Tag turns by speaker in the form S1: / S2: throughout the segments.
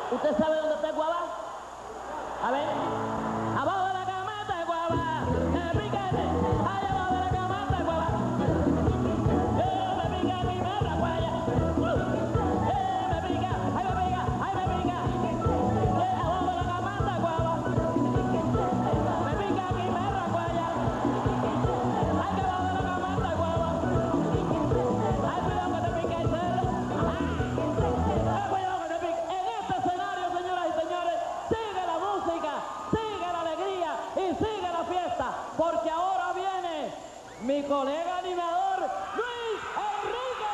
S1: ¿Usted sabe dónde está el guabá? A ver. Abajo de la cama está el guabá. Me piquete. Allá abajo de la cama está el guabá. Me pica mi perra guaya. Me pica. Ay, me pica. Ay, me pica. Abajo de la cama está el guabá. Me pica mi perra guaya. Ay, que abajo de la cama está el guabá. Ay, cuidado que te pique el cerdo. Cuidado que te pique. En este escenario, señoras y señores, sigue la música, sigue la alegría y sigue la fiesta, porque ahora viene mi colega animador, Luis Enrique.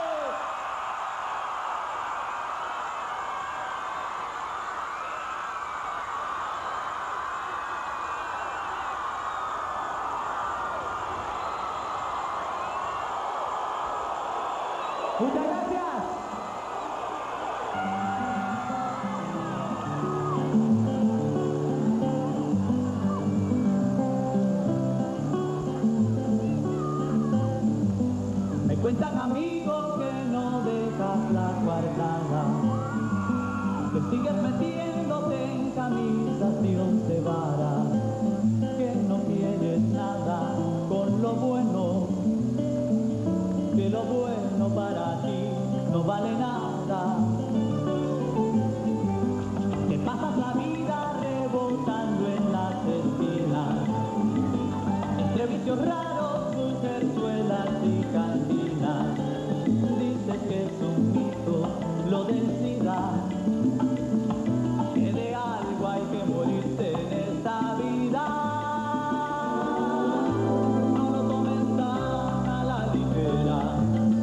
S2: Muchas gracias. Me cuentan amigos que no dejas la guardada, que sigues metiéndote en camisas de once varas, que no quieres nada con lo bueno, que lo bueno para ti no vale nada. Te pasas la vida rebotando en las esquinas, entre vicios raros, mujerzuelas y cantinas. Dices que es un mito lo del SIDA, que de algo hay que morirse en esta vida. No lo tomes tan a la ligera.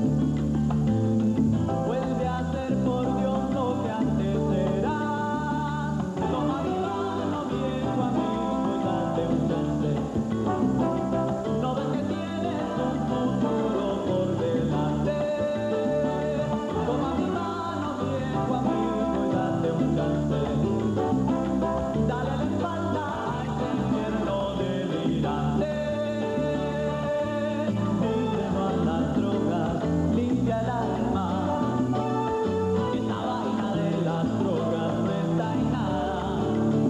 S2: Vuelve a ser por Dios lo que antes era. Toma mi mano, viejo amigo, y date un chance. No ves que tienes un futuro por delante. Toma mi mano, viejo amigo, y date un chance. Dale la espalda a ese infierno delirante. Dile no a las drogas, limpia el alma. Esa vaina de las drogas no está en nada.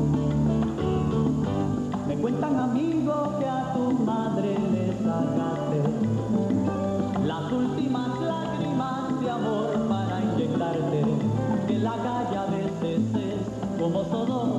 S2: Me cuentan amigos que a tu madre le sacaste las últimas lágrimas de amor para inyectarte, que la calle a veces es como Sodoma.